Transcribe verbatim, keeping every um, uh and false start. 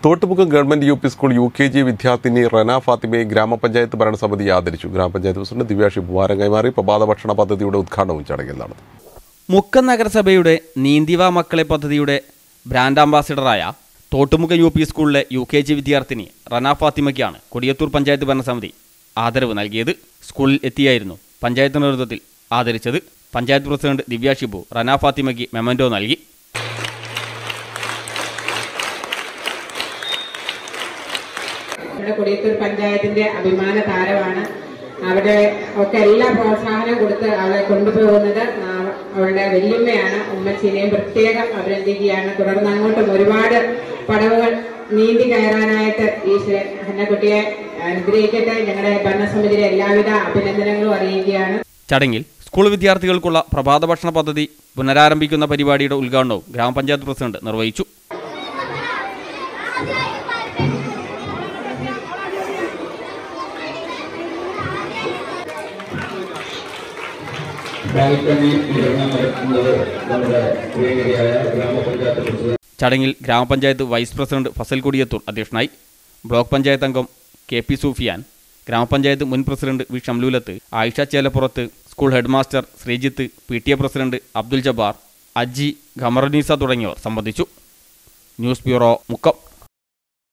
Thottumukkam government U P school U K G വിദ്യാർത്ഥിനി റന ഫാത്തിമയെ ഗ്രാമപഞ്ചായത്ത് ഭരണസമിതി ആദരിച്ചു. ഗ്രാമപഞ്ചായത്ത് പ്രസിഡന്റ് ദിവ്യാഷി ഉപഹാരം കൈമാറി പ്രഭാത ഭക്ഷണ പദ്ധതിയുടെ ഉദ്ഘാടനവും ചടങ്ങിൽ നടന്നു. മുക്കം നഗരസഭയുടെ നീന്തിവ മക്കളെ പദ്ധതിയുടെ ബ്രാൻഡ് അംബാസിഡറായ തോട്ടുമുക്കം യു പി സ്കൂളിലെ യു കെ ജി വിദ്യാർത്ഥിനി റന ഫാത്തിമയ്ക്കാണ് കൊടിയത്തൂർ പഞ്ചായത്ത് ഭരണസമിതി ആദരവ് നൽകിയത്. സ്കൂളിൽ എത്തിയായിരുന്നു പഞ്ചായത്ത് നേതൃത്വത്തിൽ ആദരിച്ചത്. പഞ്ചായത്ത് പ്രസിഡന്റ് ദിവ്യാഷിബു റന ഫാത്തിമയ്ക്ക് മെമന്റോ നൽകി. കൊടിയത്തൂർ പഞ്ചായത്തിന്റെ അഭിമാന താരമാണ്. അവിടെ ഒക്കെ എല്ലാ പ്രോത്സാഹനവും കൊടുത്ത് അവളെ കൊണ്ടുപോകുന്നത് അവളുടെ വല്യമ്മയാണ്. ഉമ്മച്ചീനെയും പ്രത്യേകം അഭിനന്ദിക്കുകയാണ്. തുടർന്ന് അങ്ങോട്ടും ഒരുപാട് പടവുകൾ നീന്തി കയറാനായിട്ട് ഈ ഹന്നക്കുട്ടിയെ അനുഗ്രഹിക്കട്ടെ. ഞങ്ങളുടെ ഭരണസമിതിയുടെ എല്ലാവിധ അഭിനന്ദനങ്ങളും അറിയിക്കുകയാണ്. ചടങ്ങിൽ സ്കൂൾ വിദ്യാർത്ഥികൾക്കുള്ള പ്രഭാത ഭക്ഷണ പദ്ധതി പുനരാരംഭിക്കുന്ന പരിപാടിയുടെ ഉദ്ഘാടനവും ഗ്രാമപഞ്ചായത്ത് പ്രസിഡന്റ് നിർവഹിച്ചു. ചടങ്ങിൽ ഗ്രാമപഞ്ചായത്ത് വൈസ് പ്രസിഡന്റ് ഫസൽ കൊടിയത്തൂർ അധ്യക്ഷനായി. ബ്ലോക്ക് പഞ്ചായത്ത് അംഗം കെ പി സൂഫിയാൻ, ഗ്രാമപഞ്ചായത്ത് മുൻ president V Shamlulath, Ayisha Chelappurath, school head master Sreejith, P T A president Abdul Jabbar, Aji, Khamarunnisa തുടങ്ങിയവർ സംബന്ധിച്ചു. News bureau, Mukkam.